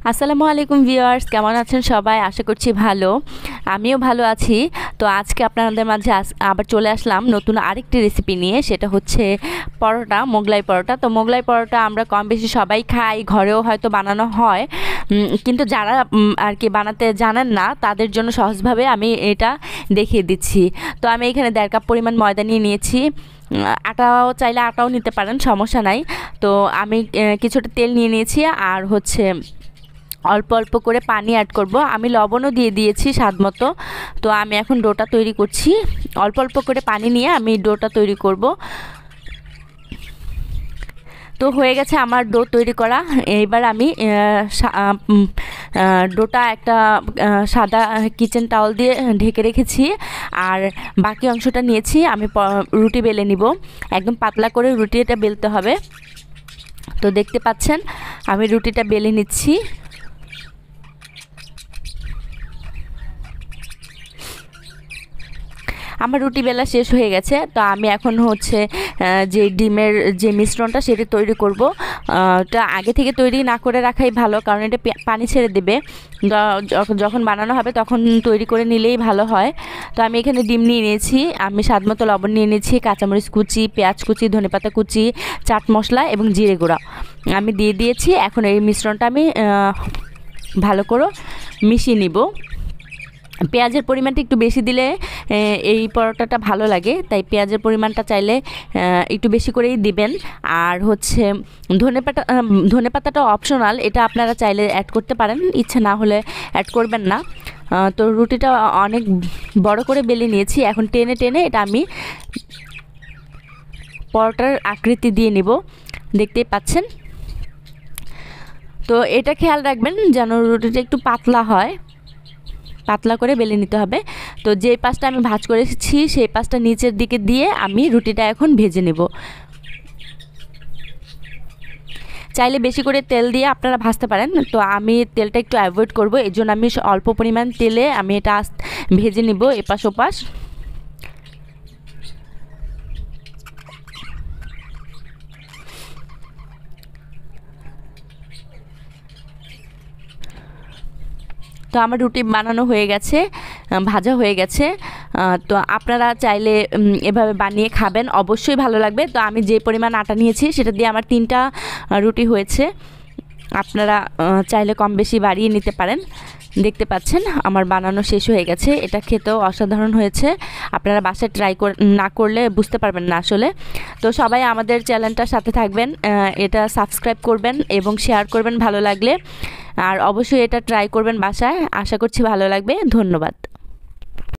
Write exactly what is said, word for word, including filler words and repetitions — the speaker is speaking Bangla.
আসসালামু আলাইকুম ভিউয়ার্স, কেমন আছেন সবাই? আশা করছি ভালো। আমিও ভালো আছি। তো আজকে আপনাদের মাঝে আবার চলে আসলাম নতুন আরেকটি রেসিপি নিয়ে। সেটা হচ্ছে পরোটা, মোগলাই পরোটা। তো মোগলাই পরোটা আমরা কম বেশি সবাই খাই, ঘরেও হয়তো বানানো হয়। কিন্তু যারা আর কি বানাতে জানেন না তাদের জন্য সহজভাবে আমি এটা দেখিয়ে দিচ্ছি। তো আমি এখানে দেড় কাপ পরিমাণ ময়দা নিয়ে নিয়েছি। আটাও চাইলে আটাও নিতে পারেন, সমস্যা নাই। তো আমি কিছুটা তেল নিয়ে নিয়েছি আর হচ্ছে অল্প অল্প করে পানি অ্যাড করব। আমি লবণও দিয়ে দিয়েছি স্বাদ মতো। তো আমি এখন ডোটা তৈরি করছি। অল্প অল্প করে পানি নিয়ে আমি ডোটা তৈরি করব। তো হয়ে গেছে আমার ডো তৈরি করা। এইবার আমি ডোটা একটা সাদা কিচেন টাওয়াল দিয়ে ঢেকে রেখেছি আর বাকি অংশটা নিয়েছি। আমি রুটি বেলে নিব। একদম পাতলা করে রুটিটা বেলতে হবে। তো দেখতে পাচ্ছেন আমি রুটিটা বেলে নিচ্ছি। আমার রুটি বেলা শেষ হয়ে গেছে। তো আমি এখন হচ্ছে যে ডিমের যে মিশ্রণটা সেটা তৈরি করব। এটা আগে থেকে তৈরি না করে রাখাই ভালো, কারণ এটা পানি ছেড়ে দেবে। যখন বানানো হবে তখন তৈরি করে নিলেই ভালো হয়। তো আমি এখানে ডিম নিয়ে নিয়েছি, আমি স্বাদ মতো লবণ নিয়ে নিয়েছি, কাঁচামরিচ কুচি, পেঁয়াজ কুচি, ধনেপাতা কুচি, চাট মশলা এবং জিরে গুঁড়া আমি দিয়ে দিয়েছি। এখন এই মিশ্রণটা আমি ভালো করে মিশিয়ে নিব। পেঁয়াজের পরিমাণটা একটু বেশি দিলে এই পরোটাটা ভালো লাগে, তাই পেঁয়াজের পরিমাণটা চাইলে একটু বেশি করেই দিবেন। আর হচ্ছে ধনেপাতা ধনেপাতাটা অপশনাল, এটা আপনারা চাইলে অ্যাড করতে পারেন, ইচ্ছে না হলে অ্যাড করবেন না। তো রুটিটা অনেক বড় করে বেলে নিয়েছি। এখন টেনে টেনে এটা আমি পরোটার আকৃতি দিয়ে নিব, দেখতেই পাচ্ছেন। তো এটা খেয়াল রাখবেন যেন রুটিটা একটু পাতলা হয়, পাতলা করে বেলে নিতে হবে। তো যে পাশটা আমি ভাঁজ করেছি সেই পাশটা নিচের দিকে দিয়ে আমি রুটিটা এখন ভেজে নেব। চাইলে বেশি করে তেল দিয়ে আপনারা ভাজতে পারেন, তো আমি তেলটা একটু অ্যাভয়েড করব, এই জন্য আমি অল্প পরিমাণ তেলে আমি এটা ভেজে নিব এপাশ ওপাশ। তো আমার রুটি বানানো হয়ে গেছে, ভাজা হয়ে গেছে। তো আপনারা চাইলে এভাবে বানিয়ে খাবেন, অবশ্যই ভালো লাগবে। তো আমি যে পরিমাণ আটা নিয়েছি সেটা দিয়ে আমার তিনটা রুটি হয়েছে। আপনারা চাইলে কম বেশি বাড়িয়ে নিতে পারেন। দেখতে পাচ্ছেন আমার বানানো শেষ হয়ে গেছে। এটা খেতেও অসাধারণ হয়েছে। আপনারা বাসায় ট্রাই না করলে বুঝতে পারবেন না আসলে। তো সবাই আমাদের চ্যানেলটার সাথে থাকবেন, এটা সাবস্ক্রাইব করবেন এবং শেয়ার করবেন ভালো লাগলে। আর অবশ্যই এটা ট্রাই করবেন বাসায়, আশা করছি ভালো লাগবে। ধন্যবাদ।